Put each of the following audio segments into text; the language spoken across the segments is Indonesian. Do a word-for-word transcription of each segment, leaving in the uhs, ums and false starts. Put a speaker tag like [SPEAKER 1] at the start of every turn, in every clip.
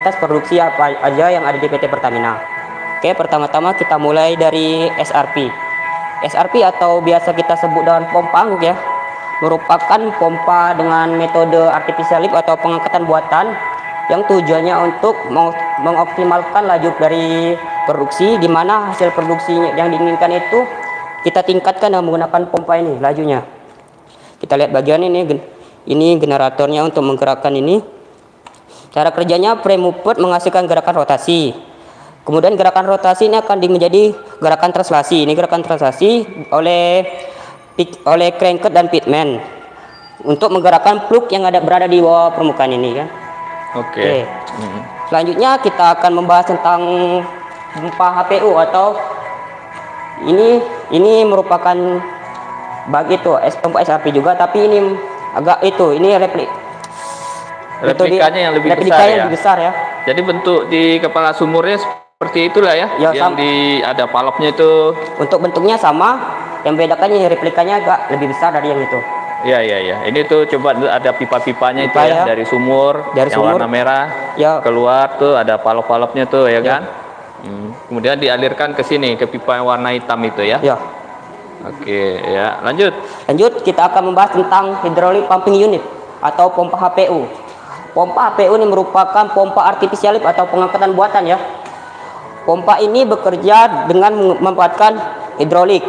[SPEAKER 1] fasilitas produksi apa aja yang ada di P T Pertamina. Oke, pertama-tama kita mulai dari S R P. S R P atau biasa kita sebut dengan pompa angguk ya, merupakan pompa dengan metode artificial lift atau pengangkatan buatan yang tujuannya untuk mengoptimalkan laju dari produksi, di mana hasil produksi yang diinginkan itu kita tingkatkan dengan menggunakan pompa ini lajunya. Kita lihat bagian ini, ini generatornya untuk menggerakkan ini. Cara kerjanya frame movement menghasilkan gerakan rotasi. Kemudian gerakan rotasi ini akan menjadi gerakan translasi. Ini gerakan translasi oleh oleh cranket dan pitman untuk menggerakkan plug yang ada berada di bawah permukaan ini kan.
[SPEAKER 2] Oke. Okay.
[SPEAKER 1] Oke. Hmm. Selanjutnya kita akan membahas tentang pompa H P U atau ini ini merupakan bagi itu pompa S R P juga, tapi ini agak itu ini replik
[SPEAKER 2] replikanya yang lebih
[SPEAKER 1] replika
[SPEAKER 2] besar
[SPEAKER 1] yang
[SPEAKER 2] ya.
[SPEAKER 1] lebih besar ya.
[SPEAKER 2] Jadi bentuk di kepala sumurnya seperti itulah ya,
[SPEAKER 1] ya
[SPEAKER 2] yang di ada valve-nya itu.
[SPEAKER 1] Untuk bentuknya sama, yang bedakannya replikanya agak lebih besar dari yang itu.
[SPEAKER 2] Ya ya ya. Ini tuh coba ada pipa-pipanya
[SPEAKER 1] Pipa
[SPEAKER 2] itu ya,
[SPEAKER 1] ya,
[SPEAKER 2] dari sumur
[SPEAKER 1] dari
[SPEAKER 2] yang
[SPEAKER 1] sumur
[SPEAKER 2] warna merah
[SPEAKER 1] ya,
[SPEAKER 2] keluar tuh ada valve-valve-nya tuh ya,
[SPEAKER 1] ya.
[SPEAKER 2] kan. Hmm. Kemudian dialirkan ke sini ke pipa yang warna hitam itu ya.
[SPEAKER 1] Ya.
[SPEAKER 2] Oke ya, lanjut.
[SPEAKER 1] Lanjut kita akan membahas tentang hydraulic pumping unit atau pompa H P U. Pompa H P U ini merupakan pompa artificial lift atau pengangkatan buatan ya. Pompa ini bekerja dengan memanfaatkan hidrolik.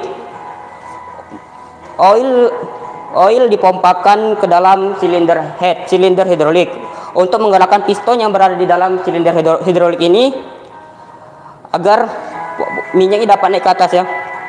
[SPEAKER 1] Oil oil dipompakan ke dalam silinder head, silinder hidrolik untuk menggerakkan piston yang berada di dalam silinder hidrolik ini agar minyaknya dapat naik ke atas ya.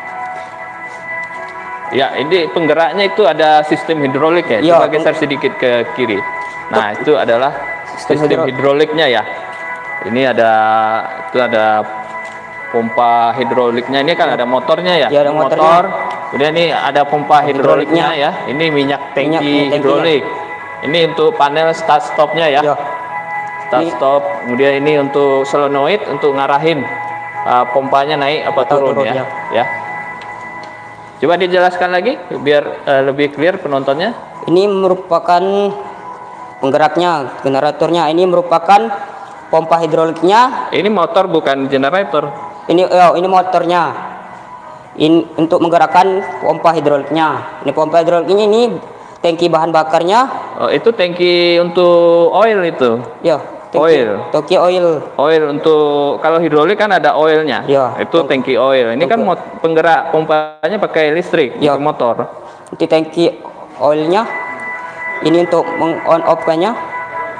[SPEAKER 2] Ya, ini penggeraknya itu ada sistem hidrolik ya.
[SPEAKER 1] Ya,
[SPEAKER 2] coba geser sedikit ke kiri. Nah, itu adalah sistem, sistem hidroliknya ya. Ini ada itu ada pompa hidroliknya. Ini kan ada motornya ya.
[SPEAKER 1] Ya, ada
[SPEAKER 2] motor.
[SPEAKER 1] motornya.
[SPEAKER 2] Kemudian ini ada pompa hidroliknya, hidroliknya ya. Ini minyak tangki minyak, hidrolik. Ini untuk panel start stopnya ya. Ya. Start ini. Stop. Kemudian ini untuk solenoid untuk ngarahin uh, pompanya naik apa turun, turun ya. Ya. Coba dijelaskan lagi biar uh, lebih clear penontonnya.
[SPEAKER 1] Ini merupakan penggeraknya, generatornya. Ini merupakan pompa hidroliknya.
[SPEAKER 2] Ini motor bukan generator.
[SPEAKER 1] Ini oh, ini motornya. In, untuk menggerakkan pompa hidroliknya. Ini pompa hidroliknya ini tangki bahan bakarnya.
[SPEAKER 2] Oh, itu tangki untuk oil itu.
[SPEAKER 1] Ya, tangki,
[SPEAKER 2] oil.
[SPEAKER 1] Tangki oil.
[SPEAKER 2] Oil untuk kalau hidrolik kan ada oilnya.
[SPEAKER 1] Ya.
[SPEAKER 2] Itu tangki oil. Ini tangki. Kan penggerak pompanya pakai listrik, ya. Motor.
[SPEAKER 1] Ini tangki oilnya. Ini untuk meng-on off-nya.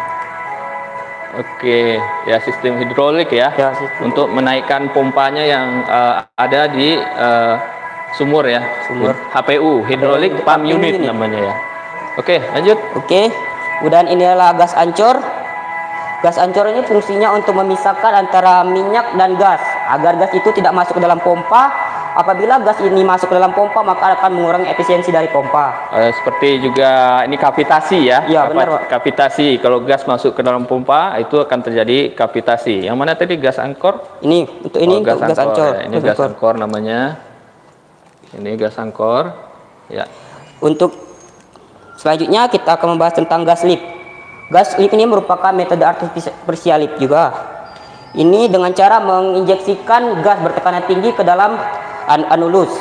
[SPEAKER 2] Oke, ya sistem hidrolik ya,
[SPEAKER 1] ya sistem.
[SPEAKER 2] Untuk menaikkan pompanya yang uh, ada di uh, sumur ya,
[SPEAKER 1] sumur
[SPEAKER 2] H P U, hydraulic pump unit ini namanya ya. Oke, lanjut.
[SPEAKER 1] Oke, kemudian ini adalah gas ancur. Gas ancur ini fungsinya untuk memisahkan antara minyak dan gas agar gas itu tidak masuk ke dalam pompa. Apabila gas ini masuk ke dalam pompa, maka akan mengurangi efisiensi dari pompa.
[SPEAKER 2] Uh, seperti juga ini kavitasi ya.
[SPEAKER 1] Iya, benar, Pak.
[SPEAKER 2] Kavitasi, kalau gas masuk ke dalam pompa itu akan terjadi kavitasi. Yang mana tadi gas angkor?
[SPEAKER 1] Ini untuk ini
[SPEAKER 2] oh, gas,
[SPEAKER 1] untuk gas
[SPEAKER 2] angkor,
[SPEAKER 1] ancor.
[SPEAKER 2] Ya. Ini gas angkor namanya. Ini gas angkor. Ya. Untuk
[SPEAKER 1] selanjutnya kita akan membahas tentang gas lift. Gas lift ini merupakan metode artificial lift juga. Ini dengan cara menginjeksikan gas bertekanan tinggi ke dalam anulus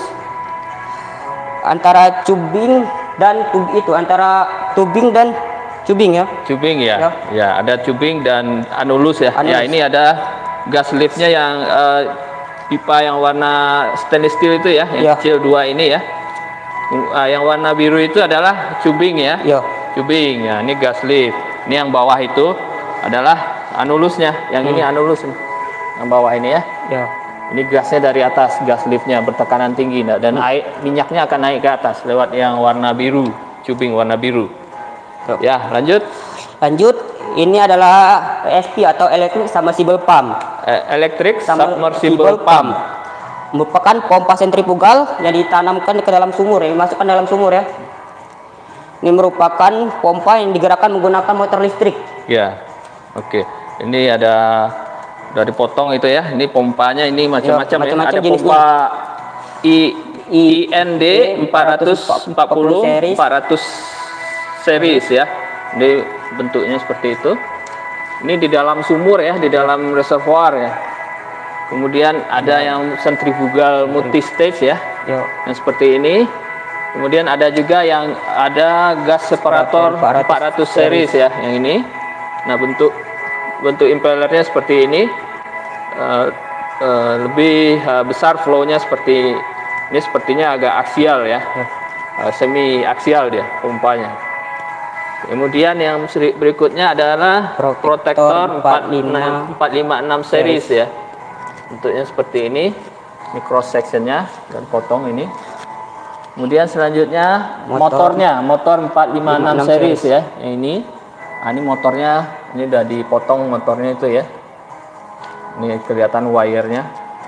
[SPEAKER 1] antara tubing dan tub itu antara tubing dan tubing ya.
[SPEAKER 2] Tubing ya. Ya, ya ada tubing dan anulus ya. Anulus. Ya, ini ada gas liftnya yang uh, pipa yang warna stainless steel itu ya, yang ya. Kecil dua ini ya. Uh, yang warna biru itu adalah tubing ya.
[SPEAKER 1] Ya.
[SPEAKER 2] Tubing ya, ini gas lift. Ini yang bawah itu adalah anulusnya. Yang hmm. ini anulus. Yang bawah ini ya.
[SPEAKER 1] Ya.
[SPEAKER 2] Ini gasnya dari atas, gas liftnya bertekanan tinggi dan hmm. air minyaknya akan naik ke atas lewat yang warna biru, tubing warna biru. Yuk. Ya, lanjut.
[SPEAKER 1] Lanjut, ini adalah E S P atau electric submersible pump.
[SPEAKER 2] E electric submersible pump. pump.
[SPEAKER 1] Merupakan pompa sentrifugal yang ditanamkan ke dalam sumur ya, masukkan dalam sumur ya. Ini merupakan pompa yang digerakkan menggunakan motor listrik.
[SPEAKER 2] Ya, oke. Ini ada dari potong itu ya. Ini pompanya ini macam-macam ya. Ada
[SPEAKER 1] jenisnya.
[SPEAKER 2] pompa I I N D empat ratus empat puluh empat ratus series ya. Ini bentuknya seperti itu. Ini di dalam sumur ya, di dalam reservoir ya. Kemudian ada yang centrifugal multi stage ya,
[SPEAKER 1] ya.
[SPEAKER 2] Yang seperti ini. Kemudian ada juga yang ada gas separator empat ratus series ya, yang ini. Nah, bentuk bentuk impellernya seperti ini. Uh, uh, lebih uh, besar flow-nya seperti ini, sepertinya agak aksial ya. ya. Uh, semi aksial dia pompanya. Kemudian yang berikutnya adalah protektor empat lima enam series ya. Bentuknya seperti ini. Ini cross sectionnya dan potong ini. Kemudian selanjutnya motor. motornya, motor empat lima enam series ya. Yang ini. Nah, ini motornya, ini udah dipotong motornya itu ya. Ini kelihatan wire-nya.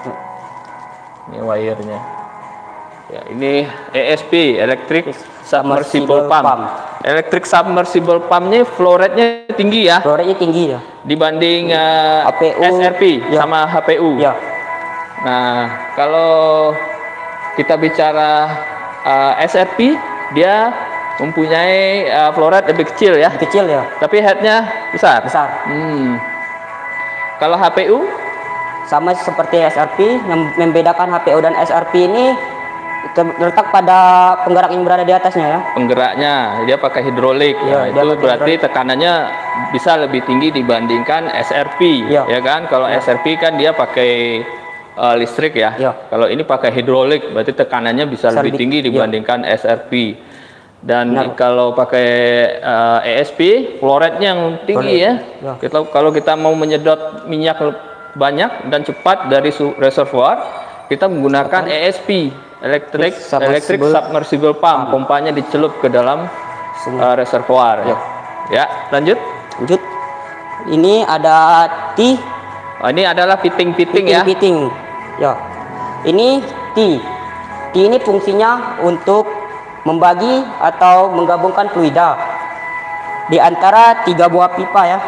[SPEAKER 2] Ini wire-nya. Ya, ini E S P, Electric Submersible Pump. Pump. Electric Submersible Pump-nya flow rate-nya tinggi ya.
[SPEAKER 1] Flow rate-nya tinggi ya.
[SPEAKER 2] Dibanding uh, H P U, S R P ya. Sama H P U. Ya. Nah, kalau kita bicara uh, S R P, dia mempunyai uh, flow rate lebih kecil ya.
[SPEAKER 1] Lebih kecil ya.
[SPEAKER 2] Tapi head-nya besar.
[SPEAKER 1] Besar.
[SPEAKER 2] Hmm. Kalau H P U
[SPEAKER 1] sama seperti S R P, yang membedakan H P U dan S R P ini terletak pada penggerak yang berada di atasnya ya.
[SPEAKER 2] Penggeraknya dia pakai hidrolik. Ya, nah, itu berarti hidrolik. Tekanannya bisa lebih tinggi dibandingkan S R P ya, ya kan? Kalau ya. S R P kan dia pakai uh, listrik ya. ya. Kalau ini pakai hidrolik, berarti tekanannya bisa, bisa lebih tinggi dibandingkan ya. S R P. Dan Benar. Kalau pakai uh, E S P, flow rate-nya yang tinggi ya. ya. Kita, kalau kita mau menyedot minyak banyak dan cepat dari reservoir, kita menggunakan E S P. Electric submersible, electric submersible pump, pompanya dicelup ke dalam uh, reservoir. Ya. Ya, lanjut.
[SPEAKER 1] Lanjut. Ini ada T.
[SPEAKER 2] Oh, ini adalah fitting-fitting ya.
[SPEAKER 1] Fitting. Ya. Ini T. T ini fungsinya untuk membagi atau menggabungkan fluida di antara tiga buah pipa ya.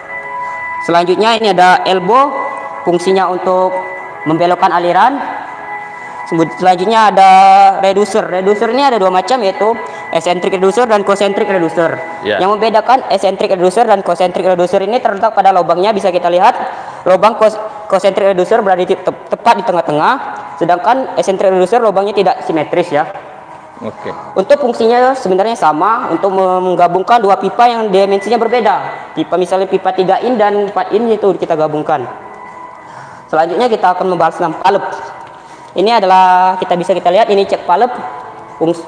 [SPEAKER 1] Selanjutnya ini ada elbow, fungsinya untuk membelokkan aliran. Selanjutnya ada reducer. Reducer ini ada dua macam, yaitu eccentric reducer dan concentric reducer. Yeah. Yang membedakan eccentric reducer dan concentric reducer ini terletak pada lubangnya. Bisa kita lihat lubang concentric reducer berada di te tepat di tengah-tengah, sedangkan eccentric reducer lubangnya tidak simetris ya.
[SPEAKER 2] Oke. Okay.
[SPEAKER 1] Untuk fungsinya sebenarnya sama, untuk menggabungkan dua pipa yang dimensinya berbeda. Pipa misalnya pipa tiga in dan empat in itu kita gabungkan. Selanjutnya kita akan membahas tentang valve. Ini adalah kita bisa kita lihat ini cek valve. Fungs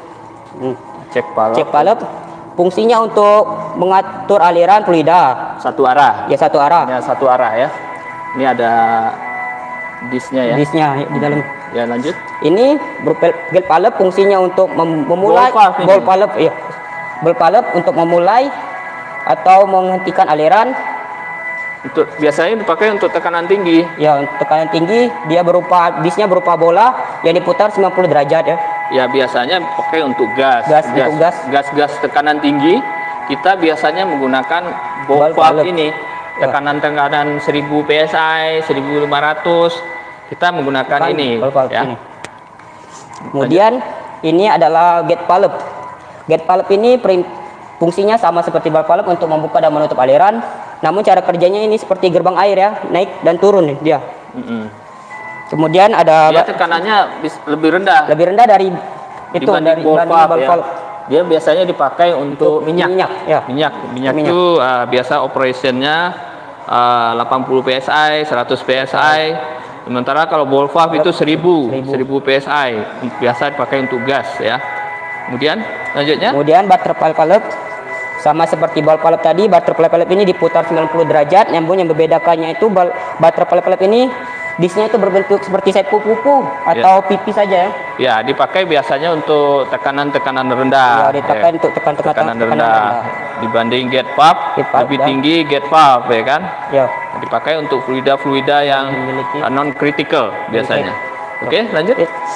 [SPEAKER 2] cek valve.
[SPEAKER 1] Cek valve. Fungsinya untuk mengatur aliran fluida
[SPEAKER 2] satu arah.
[SPEAKER 1] Ya, satu arah.
[SPEAKER 2] Ya, satu arah ya. Ini ada disnya ya.
[SPEAKER 1] Disnya di dalam.
[SPEAKER 2] Ya, lanjut.
[SPEAKER 1] Ini gate valve fungsinya untuk mem memulai ball valve ya. Ball valve untuk memulai atau menghentikan aliran.
[SPEAKER 2] Untuk biasanya dipakai untuk tekanan tinggi.
[SPEAKER 1] Ya, untuk tekanan tinggi dia berupa disnya berupa bola yang diputar sembilan puluh derajat ya.
[SPEAKER 2] Ya, biasanya pakai untuk gas.
[SPEAKER 1] Gas, gas, untuk gas.
[SPEAKER 2] Gas-gas tekanan tinggi kita biasanya menggunakan ball valve ini. Tekanan-tekanan seribu P S I, seribu lima ratus kita menggunakan Bukan, ini ya. Ini. Kemudian Lanjut.
[SPEAKER 1] Ini adalah gate valve. Gate valve ini fungsinya sama seperti ball valve untuk membuka dan menutup aliran. Namun cara kerjanya ini seperti gerbang air ya, naik dan turun nih dia. Mm-hmm. Kemudian ada
[SPEAKER 2] dia tekanannya lebih rendah.
[SPEAKER 1] Lebih rendah dari itu dari
[SPEAKER 2] ball valve ya. Dia biasanya dipakai untuk, untuk minyak. Minyak, ya. Minyak, minyak, minyak. Itu uh, biasa operationnya uh, delapan puluh P S I, seratus P S I. Sementara kalau ball valve itu seribu, seribu P S I. Biasa dipakai untuk gas ya. Kemudian lanjutnya.
[SPEAKER 1] Kemudian butterfly valve. Sama seperti ball valve tadi, butterfly valve ini diputar sembilan puluh derajat. Namun yang membedakannya itu butterfly valve ini disnya itu berbentuk seperti sepupu atau ya. Pipi saja ya.
[SPEAKER 2] Ya, dipakai biasanya untuk tekanan-tekanan rendah.
[SPEAKER 1] Ya, dipakai ya. Untuk tekan tekanan,
[SPEAKER 2] tekanan rendah. rendah. Dibanding gate valve, lebih ya. Tinggi gate valve ya kan?
[SPEAKER 1] Ya.
[SPEAKER 2] Dipakai untuk fluida-fluida yang non critical biasanya. Oke, okay, lanjut.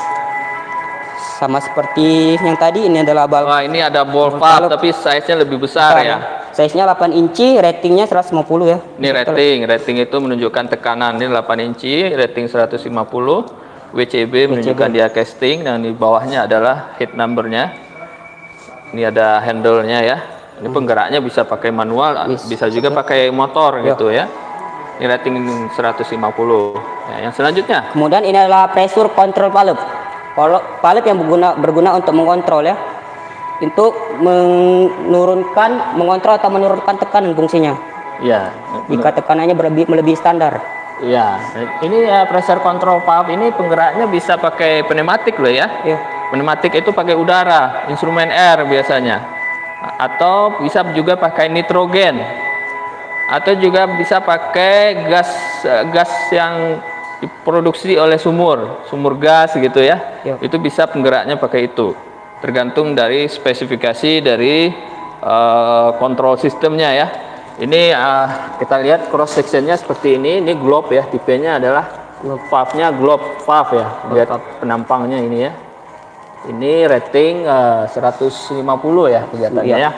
[SPEAKER 1] Sama seperti yang tadi, ini adalah ball.
[SPEAKER 2] Wah, ini ada ball valve tapi size-nya lebih besar, besar ya.
[SPEAKER 1] Size-nya delapan inci, ratingnya seratus lima puluh ya.
[SPEAKER 2] Ini rating, rating itu menunjukkan tekanan. Ini delapan inci, rating seratus lima puluh. W C B menunjukkan dia casting, dan di bawahnya adalah heat number-nya. Ini ada handle-nya ya. Ini penggeraknya bisa pakai manual,
[SPEAKER 1] Bis.
[SPEAKER 2] bisa juga pakai motor
[SPEAKER 1] Yo.
[SPEAKER 2] gitu ya. Ini rating seratus lima puluh. Ya, yang selanjutnya.
[SPEAKER 1] Kemudian ini adalah pressure control valve. Kalau valve yang berguna berguna untuk mengontrol ya, untuk menurunkan, mengontrol atau menurunkan tekanan fungsinya.
[SPEAKER 2] Ya.
[SPEAKER 1] Jika tekanannya berlebih melebihi standar.
[SPEAKER 2] Ya, ini ya pressure control valve ini penggeraknya bisa pakai pneumatik loh ya.
[SPEAKER 1] Ya.
[SPEAKER 2] Pneumatik itu pakai udara, instrumen air biasanya. Atau bisa juga pakai nitrogen. Atau juga bisa pakai gas gas yang diproduksi oleh sumur, sumur gas gitu ya.
[SPEAKER 1] Ya.
[SPEAKER 2] Itu bisa penggeraknya pakai itu. Tergantung dari spesifikasi dari uh, kontrol sistemnya ya. Ini uh, kita lihat cross sectionnya seperti ini. Ini globe ya, tipenya adalah valve-nya globe valve ya. Lihat penampangnya ini ya. Ini rating uh, seratus lima puluh ya kelihatannya ya.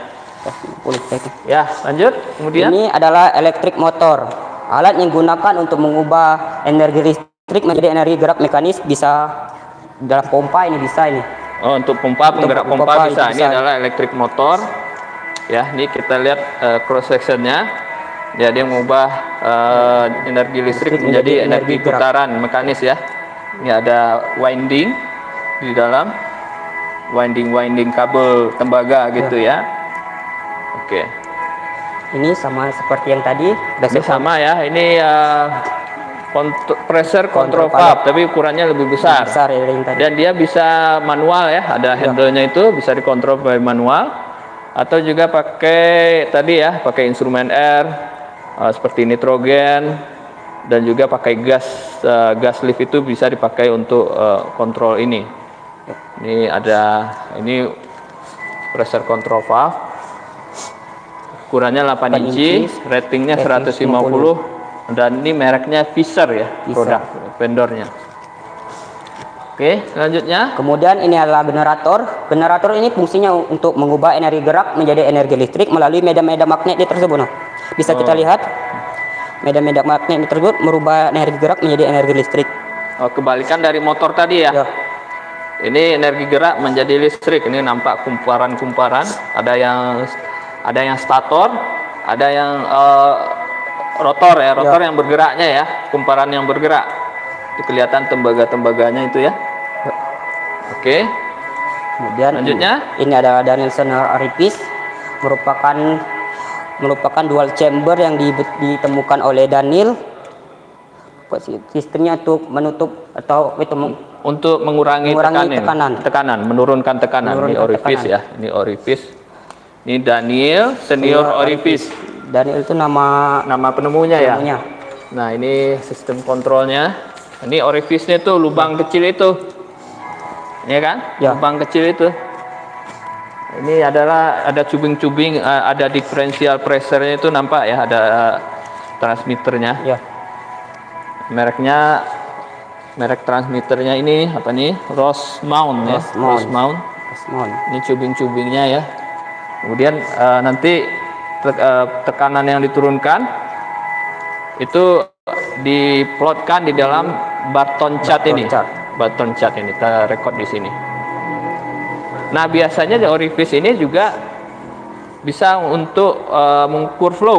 [SPEAKER 2] Ya, lanjut. Kemudian
[SPEAKER 1] ini adalah elektrik motor. Alat yang digunakan untuk mengubah energi listrik menjadi energi gerak mekanis, bisa dalam pompa ini bisa ini.
[SPEAKER 2] Oh, untuk pompa, penggerak pompa, pompa bisa. Ini bisa. Adalah elektrik motor. Ya, ini kita lihat uh, cross sectionnya. Ya, dia mengubah uh, energi listrik menjadi, menjadi energi putaran mekanis ya. Ini ada winding di dalam, winding-winding kabel tembaga gitu ya. ya. Oke.
[SPEAKER 1] Ini sama seperti yang tadi.
[SPEAKER 2] Ini sama ya. Ini uh, pressure control valve, tapi ukurannya lebih besar.
[SPEAKER 1] besar ya, yang tadi.
[SPEAKER 2] Dan dia bisa manual ya. Ada handle-nya itu bisa dikontrol by manual. Atau juga pakai tadi ya, pakai instrumen air uh, seperti nitrogen, dan juga pakai gas uh, gas lift itu bisa dipakai untuk uh, kontrol ini. Ini ada ini pressure control valve, ukurannya delapan inci, ratingnya seratus lima puluh, dan ini mereknya Fisher ya, produk vendornya. Oke, selanjutnya.
[SPEAKER 1] Kemudian ini adalah generator. Generator ini fungsinya untuk mengubah energi gerak menjadi energi listrik melalui medan-medan magnet tersebut. Nah, bisa oh. kita lihat medan-medan magnet tersebut merubah energi gerak menjadi energi listrik.
[SPEAKER 2] Oh, kebalikan dari motor tadi ya. ya. Ini energi gerak menjadi listrik. Ini nampak kumparan-kumparan. Ada yang ada yang stator, ada yang uh, rotor ya, rotor ya. yang bergeraknya ya, kumparan yang bergerak. Itu kelihatan tembaga-tembaganya itu ya. Oke.
[SPEAKER 1] Kemudian
[SPEAKER 2] selanjutnya
[SPEAKER 1] ini, ini ada Danielson orifice, merupakan merupakan dual chamber yang di, ditemukan oleh Daniel. Sistemnya untuk menutup atau itu
[SPEAKER 2] untuk mengurangi, mengurangi tekanan,
[SPEAKER 1] tekanan,
[SPEAKER 2] tekanan, menurunkan tekanan. Menurunkan ini orifice tekanan. ya, ini orifice. Ini Daniel senior orifice.
[SPEAKER 1] Daniel itu nama
[SPEAKER 2] nama penemunya, penemunya. ya. Nah, ini sistem kontrolnya. Ini orifice-nya tuh lubang ya. kecil itu, ya kan? Ya. Lubang kecil itu. Ini adalah ada cubing-cubing, uh, ada differential pressure-nya itu nampak ya, ada uh, transmitternya. Ya. Mereknya, merek transmitternya ini apa nih? Rosemount ya. Rosemount. Rosemount. Ini cubing-cubingnya ya. Kemudian uh, nanti te uh, tekanan yang diturunkan itu diplotkan di dalam Barton chart ini. Chart. Barton chart ini kita record di sini. Nah, biasanya di orifice ini juga bisa untuk uh, mengukur flow,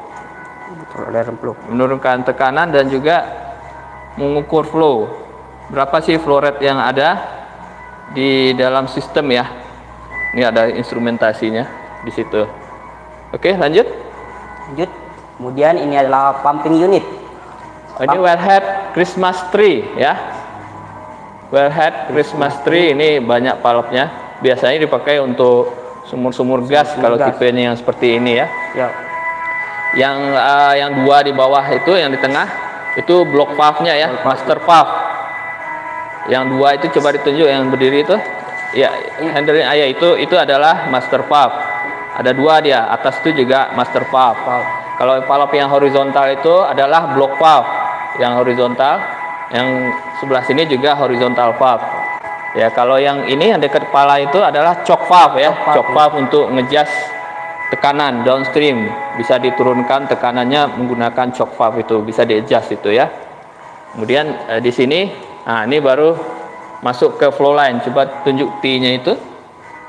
[SPEAKER 2] menurunkan tekanan dan juga mengukur flow. Berapa sih flow rate yang ada di dalam sistem ya? Ini ada instrumentasinya di situ. Oke, lanjut.
[SPEAKER 1] Lanjut. Kemudian ini adalah pumping unit.
[SPEAKER 2] Oh, ini wellhead Christmas tree ya. Wellhead Christmas tree ini banyak valve-nya. Biasanya dipakai untuk sumur-sumur gas sumur kalau gas. tipenya yang seperti ini ya. Ya. Yang uh, yang dua di bawah itu, yang di tengah itu block valve-nya ya, block master valve. Yang dua itu coba ditunjuk yang berdiri itu. Ya, handle ayah itu itu adalah master valve. Ada dua dia, atas itu juga master valve. valve. Kalau valve yang horizontal itu adalah block valve yang horizontal, yang sebelah sini juga horizontal valve. Ya, kalau yang ini yang dekat kepala itu adalah choke valve ya, choke valve, choke valve untuk ngejas tekanan downstream, bisa diturunkan tekanannya menggunakan choke valve itu, bisa di-adjust itu ya. Kemudian eh, di sini, nah ini baru masuk ke flow line. Coba tunjuk T-nya itu.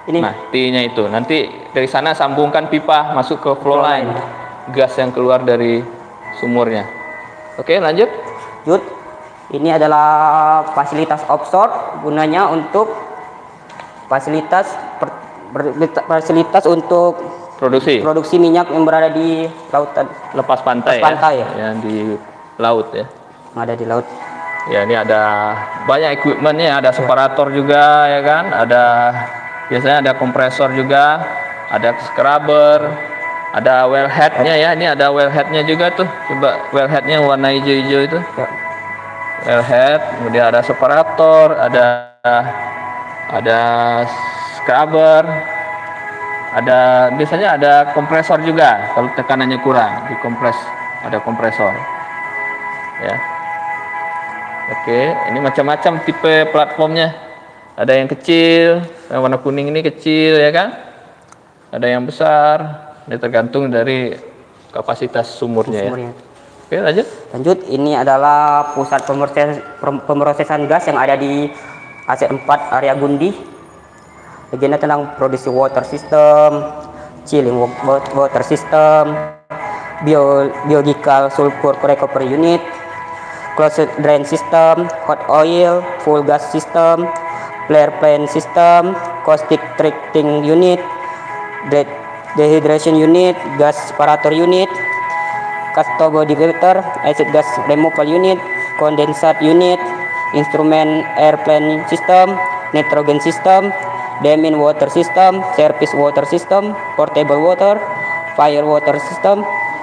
[SPEAKER 1] Ini.
[SPEAKER 2] Nah, T-nya itu. Nanti dari sana sambungkan pipa masuk ke flow line, gas yang keluar dari sumurnya. Oke, lanjut.
[SPEAKER 1] Lanjut. Ini adalah fasilitas offshore, gunanya untuk fasilitas per, per, fasilitas untuk
[SPEAKER 2] produksi
[SPEAKER 1] produksi minyak yang berada di lautan,
[SPEAKER 2] lepas pantai,
[SPEAKER 1] lepas pantai ya,
[SPEAKER 2] ya. Yang di laut ya.
[SPEAKER 1] Yang ada di laut.
[SPEAKER 2] Ya, ini ada banyak equipmentnya, ada separator juga ya kan, ada biasanya ada kompresor juga, ada scrubber, ada wellheadnya ya. Ini ada wellheadnya juga tuh, coba wellheadnya warna hijau-hijau itu ya. Wellhead, kemudian ada separator, ada ada scrubber, ada biasanya ada kompresor juga kalau tekanannya kurang, dikompres, ada kompresor ya. Oke, ini macam-macam tipe platformnya. Ada yang kecil, yang warna kuning ini kecil ya kan. Ada yang besar, ini tergantung dari kapasitas sumurnya, sumurnya. Ya. Oke, lanjut.
[SPEAKER 1] Lanjut, ini adalah pusat pemroses, pemrosesan gas yang ada di A S empat area Gundi. Bagiannya tentang produksi water system, chilling water system, bio, biological sulfur recovery unit, closed drain system, hot oil, full gas system, flare plant system, caustic treating unit, dehydration unit, gas separator unit, Castogo diverter, acid gas removal unit, condensate unit, instrument air plant system, nitrogen system, damin water system, surface water system, portable water, fire water system,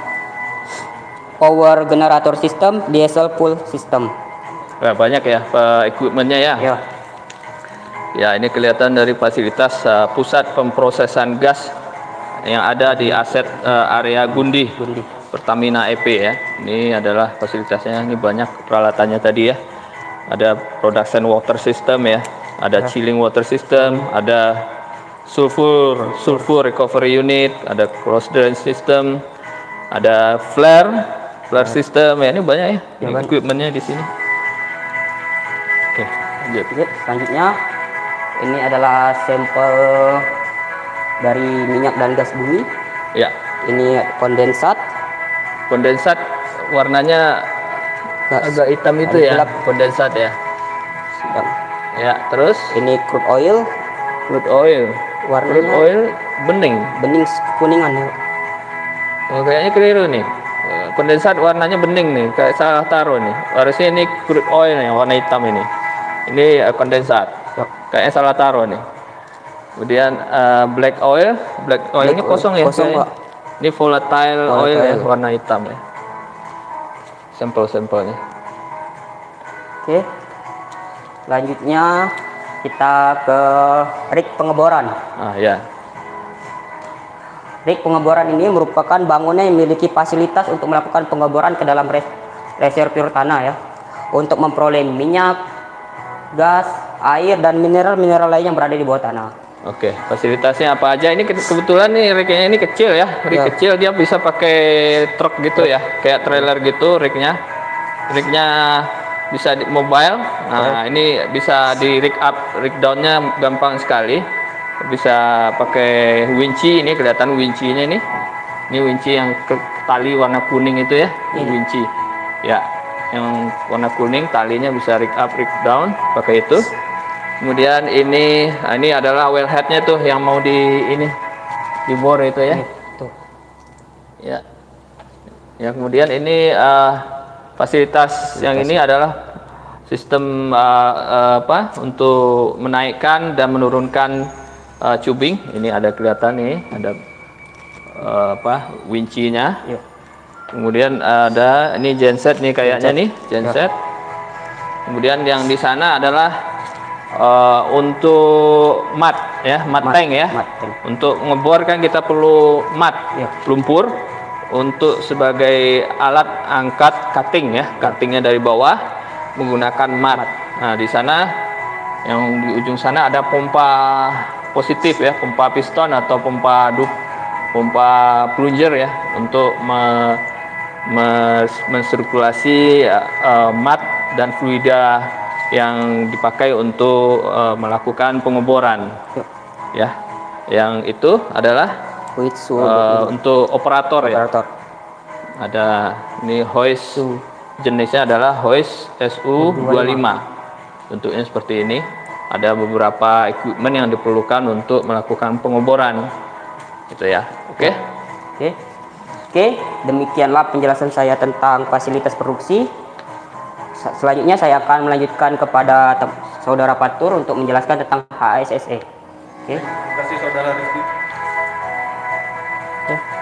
[SPEAKER 1] power generator system, diesel fuel system.
[SPEAKER 2] Nah, banyak ya equipmentnya ya.
[SPEAKER 1] Ya.
[SPEAKER 2] Ya, ini kelihatan dari fasilitas uh, pusat pemrosesan gas yang ada di aset uh, area Gundi,
[SPEAKER 1] Gundi,
[SPEAKER 2] Pertamina E P ya. Ini adalah fasilitasnya. Ini banyak peralatannya tadi ya. Ada production water system ya, ada ya. Chilling water system, ada sulfur sulfur recovery unit, ada cross drain system, ada flare flare system ya. Ini banyak ya, ya ini equipmentnya di sini. Oke, lanjut.
[SPEAKER 1] Selanjutnya ini adalah sampel dari minyak dan gas bumi.
[SPEAKER 2] Ya.
[SPEAKER 1] Ini kondensat.
[SPEAKER 2] Kondensat warnanya gas. Agak hitam itu ya. Gelap. Kondensat ya.
[SPEAKER 1] Sedang.
[SPEAKER 2] Ya, terus
[SPEAKER 1] ini crude oil.
[SPEAKER 2] Crude oil. Warnanya crude oil bening.
[SPEAKER 1] Bening kuningan ya.
[SPEAKER 2] Oh, kayaknya keliru nih. Kondensat warnanya bening nih, kayak salah taruh nih. Harusnya ini crude oil nih, warna hitam ini. Ini kondensat. Kayaknya salah taruh nih. Kemudian uh, black oil, black oil black ini kosong oil. Ya. Kosong, Pak. Ini volatile, volatile oil ya, warna hitam ya. Sampel-sampelnya.
[SPEAKER 1] Oke. Selanjutnya kita ke rig pengeboran.
[SPEAKER 2] Ah ya.
[SPEAKER 1] Rig pengeboran ini merupakan bangunan yang memiliki fasilitas untuk melakukan pengeboran ke dalam res reservoir tanah ya, untuk memperoleh minyak, gas, air, dan mineral-mineral lain yang berada di bawah tanah.
[SPEAKER 2] Oke, fasilitasnya apa aja? Ini kebetulan nih rignya ini kecil ya, rig ya. Kecil, dia bisa pakai truk gitu ya, kayak trailer gitu rignya. Rignya bisa di mobile. Nah, ya. Ini bisa di rig up, rig downnya gampang sekali. Bisa pakai winci, ini kelihatan wincinya nih. Ini winci yang ke tali warna kuning itu ya, ini winci. Ya, yang warna kuning talinya bisa rig up, rig down, pakai itu. Kemudian ini, nah ini adalah wellheadnya tuh yang mau di ini dibor itu ya. Tuh. Ya. Ya, kemudian ini uh, fasilitas, fasilitas yang ini adalah sistem uh, uh, apa untuk menaikkan dan menurunkan uh, tubing. Ini ada kelihatan nih, ada uh, apa wincinya. Ya. Kemudian ada ini genset nih kayaknya genset. Nih genset. Ya. Kemudian yang di sana adalah Uh, untuk mat ya, mat, mat tank ya. Mat tank. Untuk ngebor kan kita perlu mat, ya. Lumpur untuk sebagai alat angkat cutting ya, cuttingnya dari bawah menggunakan mat. mat. Nah, di sana yang di ujung sana ada pompa positif ya, pompa piston atau pompa dup, pompa plunger ya, untuk me, me, mensirkulasi uh, mat dan fluida yang dipakai untuk uh, melakukan pengeboran ya. Yang itu adalah
[SPEAKER 1] Hoitsu
[SPEAKER 2] uh, untuk operator,
[SPEAKER 1] operator.
[SPEAKER 2] ya. Ada ini hoist, jenisnya adalah hoist S U dua puluh lima. Bentuknya seperti ini. Ada beberapa equipment yang diperlukan untuk melakukan pengoboran. Gitu ya. Oke. Okay?
[SPEAKER 1] Oke. Okay. Oke, okay, demikianlah penjelasan saya tentang fasilitas produksi. Selanjutnya saya akan melanjutkan kepada saudara Fatur untuk menjelaskan tentang H A S S E. Oke. Okay.
[SPEAKER 3] Terima kasih saudara Rizky.
[SPEAKER 1] Okay.